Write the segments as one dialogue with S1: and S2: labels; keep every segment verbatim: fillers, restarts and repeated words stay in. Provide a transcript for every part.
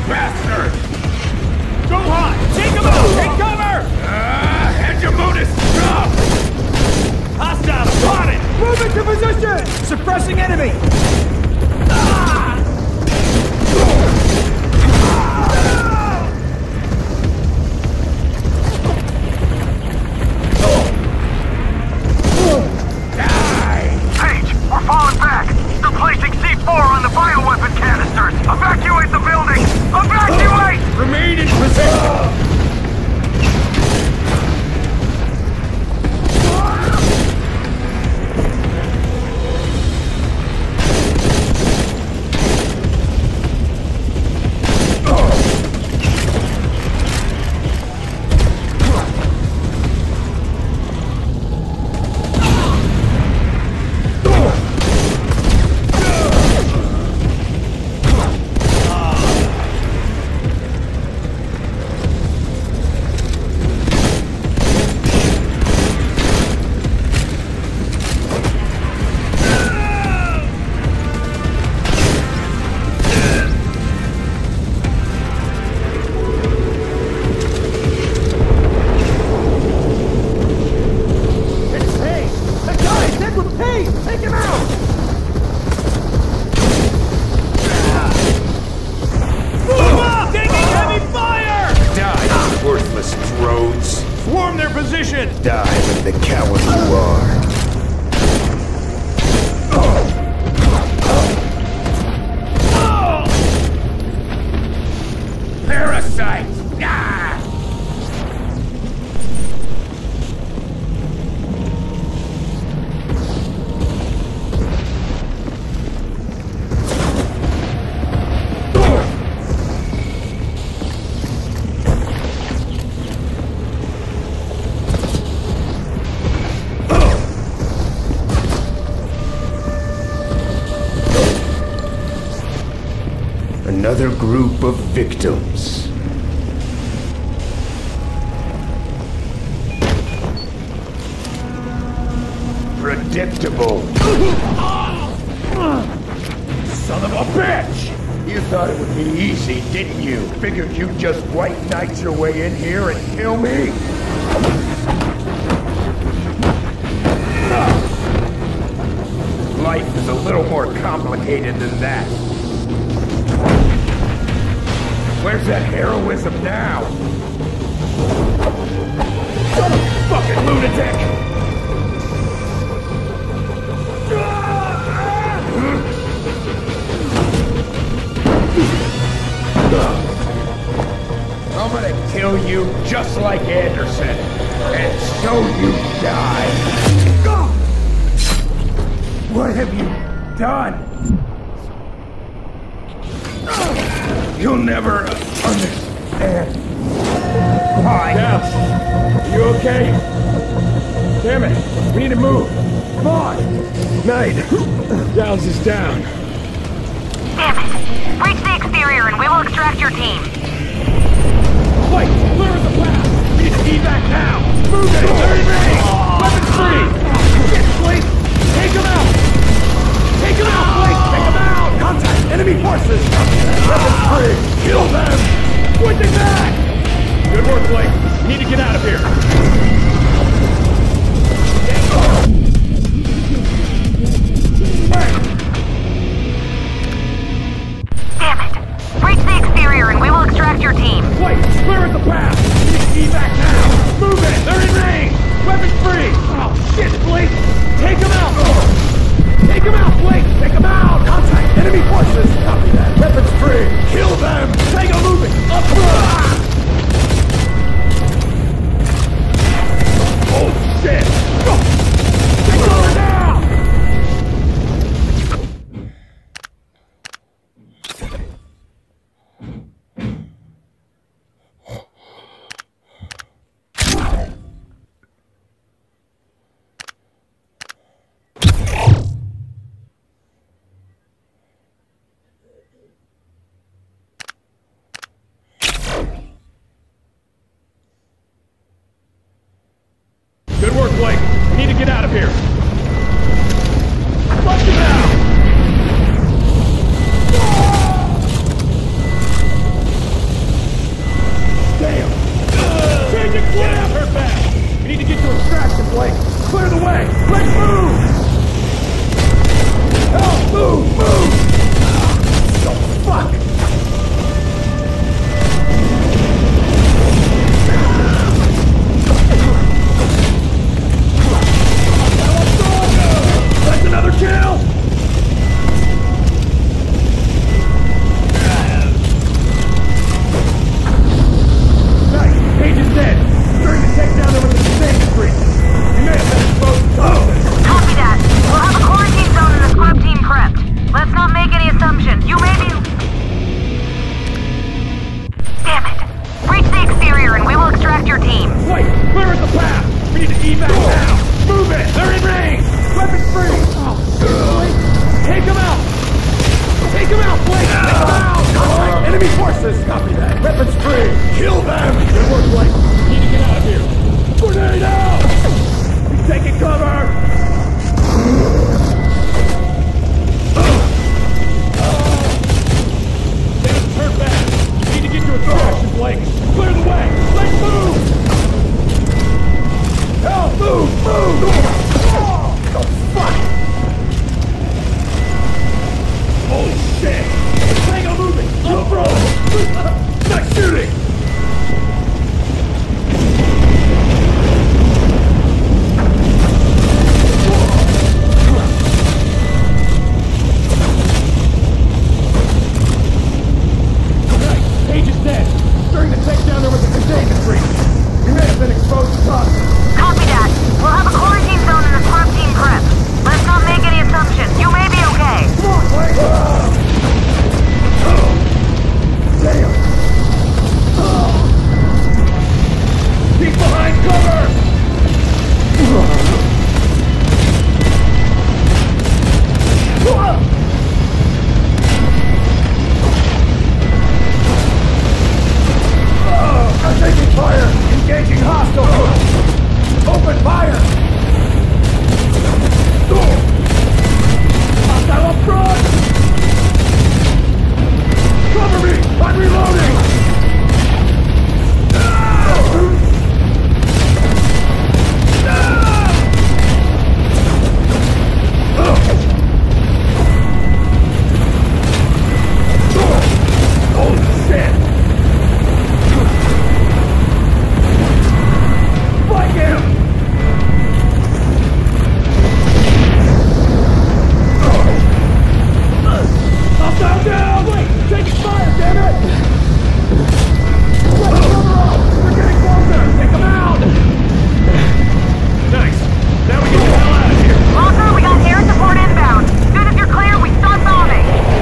S1: bastard!
S2: Gohan, take him out! Take cover!
S1: Ah, Hegemonus, stop!
S2: Hostile spotted!
S3: Move into position! Suppressing enemy!
S4: Page, we're falling back! They're placing C four on the bioweapon canisters! Evacuate the building! Evacuate!
S1: Remain in position!
S5: Another group of victims. Predictable.
S1: Son of a bitch!
S5: You thought it would be easy, didn't you? Figured you'd just white knight your way in here and kill me? Life is a little more complicated than that. Where's that heroism now? Son of a fucking lunatic! I'm gonna kill you just like Anderson, and so you die. What have you done? You'll never understand. Why?
S1: Down. You okay? Damn it. We need to move. Come on. Knight. Downs is down.
S4: Damn it. Reach the exterior and we will extract your team.
S1: Wait! Clear the path! We need to evac now! Move it! thirty range! Weapons free! Shit, Blake! Take him out! Take him out, Blake! Take him out! Contact! Enemy forces! Weapons free! Kill them! Switching back! Good work, Blake. Need to get out of here.
S4: Damn it! Reach the exterior and we will extract your team.
S1: Blake, clear the path! We need to evac now! Move it! They're in range! Weapons free! Oh, shit, Blake! Take him out! Take him out, Blake! Take him out! Contact! Enemy forces! Copy that! Weapons free! Kill them! Tango moving! Up! Oh, shit! Take over now! Good work, Blake. We need to get out of here. Flush him out!
S3: forces! Copy that! Weapons free!
S1: Kill them! Good work, Blake. Need to get out of here. Grenade out! You taking cover? Then turn back. You need to get to a distraction, Blake. Clear the way. Let's move! Hell, move! Move! Oh, fuck! Holy shit! Hang on moving! I'm frozen! Not shooting! Right, Page is dead. During the takedown there was a containment breach. We may have been exposed to toxins.
S6: Copy that. We'll have a quarantine zone and a scrub team prep. Let's not make any assumptions. You may be okay.
S1: Come on, Blake! Oh. Damn! Oh. Keep behind cover! Oh, I'm taking fire! Engaging hostile! Open fire! Hostile up front! Cover me! I'm reloading! Holy shit! Fight him! Hostile down! Wait! Taking fire, damn it! Let cover up! They're getting closer! Take them out! Nice! Now we get the hell out of here!
S6: Walker, we got air support inbound. As soon as you're clear, we start bombing.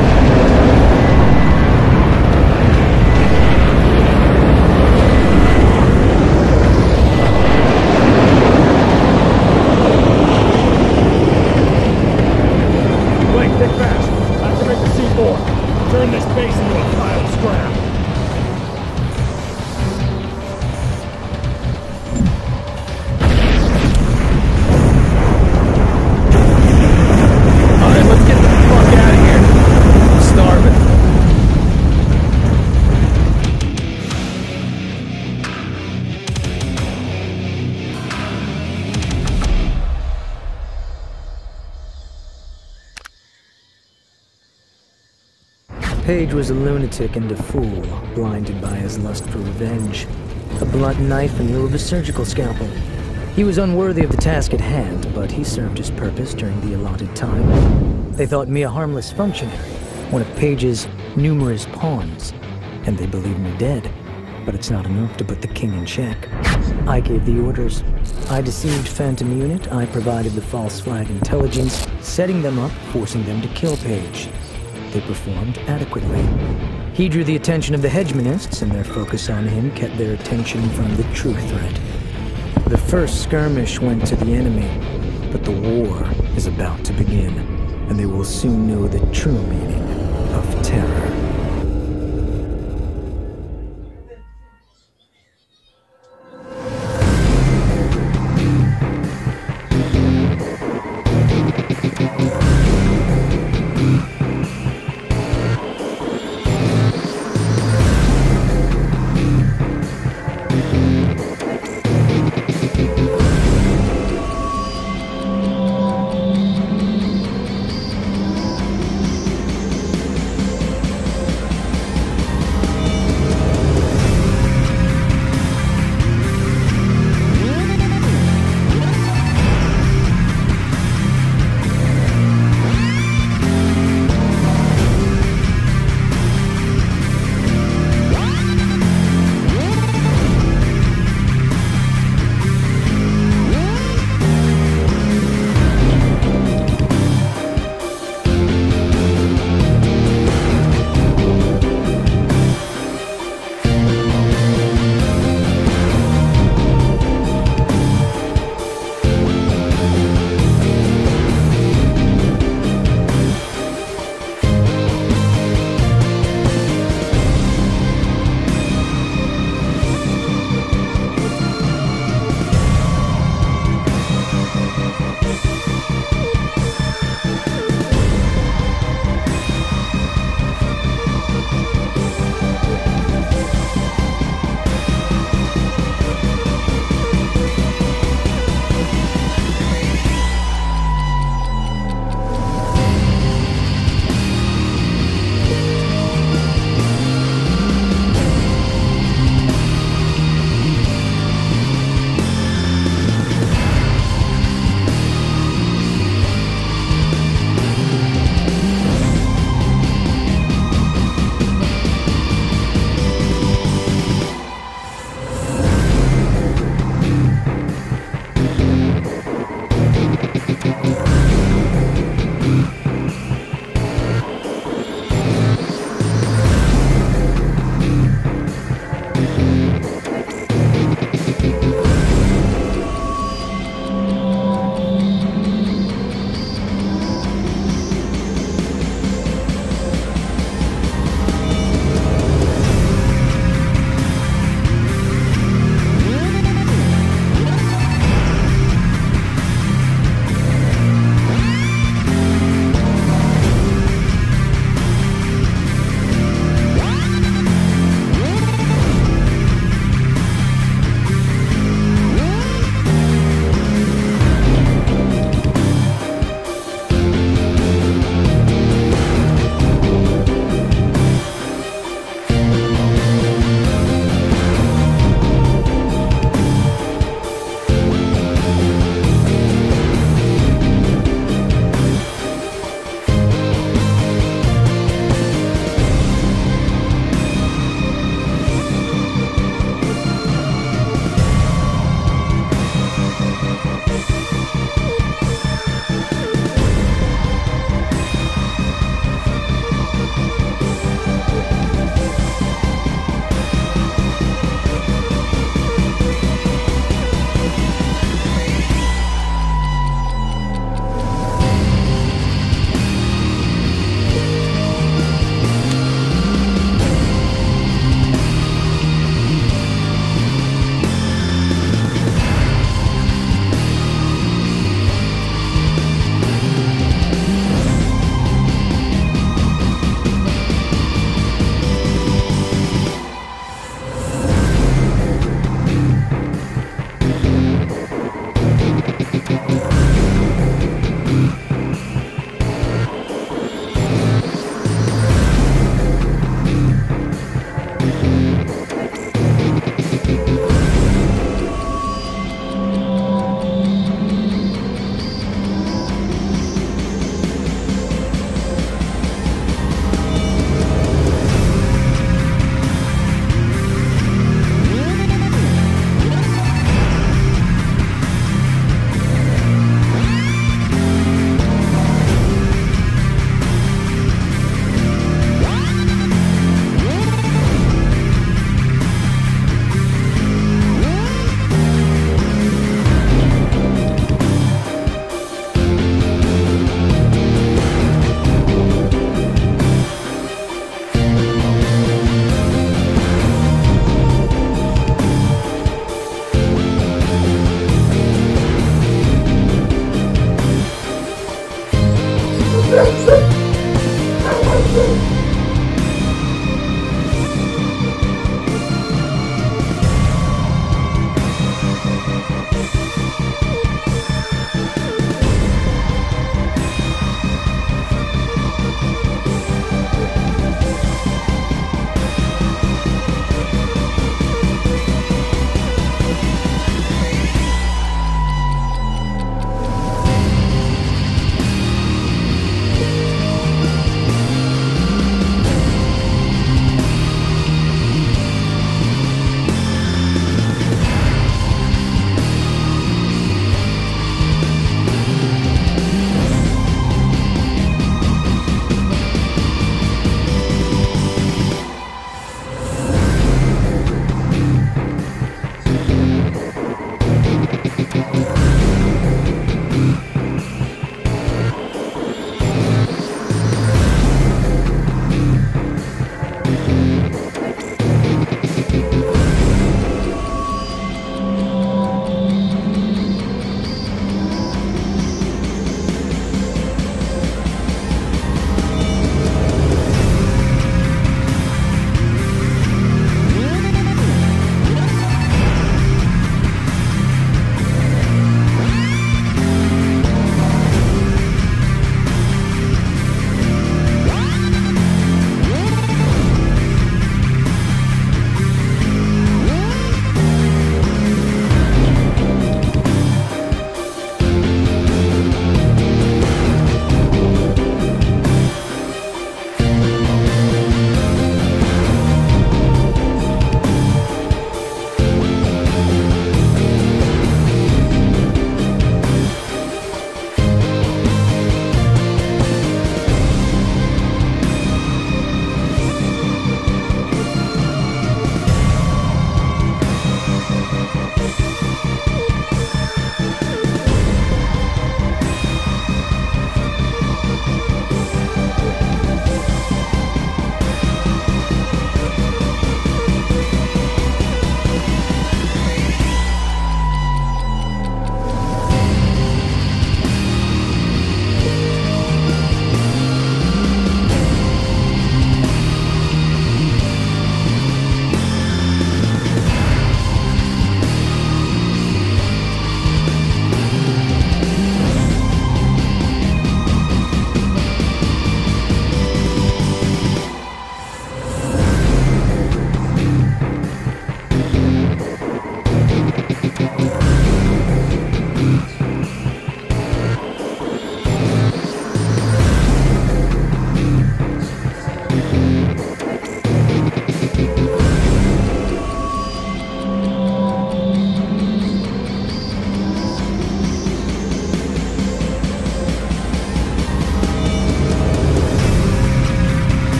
S1: Blake, think fast. Activate the C four. Turn this base into a pile of scrap. Alright, let's get the fuck out of here. I'm starving.
S7: Page was a lunatic and a fool, blinded by his lust for revenge. A blunt knife in lieu of a surgical scalpel. He was unworthy of the task at hand, but he served his purpose during the allotted time. They thought me a harmless functionary, one of Page's numerous pawns, and they believed me dead. But it's not enough to put the king in check. I gave the orders. I deceived Phantom Unit, I provided the false flag intelligence, setting them up, forcing them to kill Page. They performed adequately. He drew the attention of the hegemonists, and their focus on him kept their attention from the true threat. The first skirmish went to the enemy, but the war is about to begin, and they will soon know the true meaning of terror.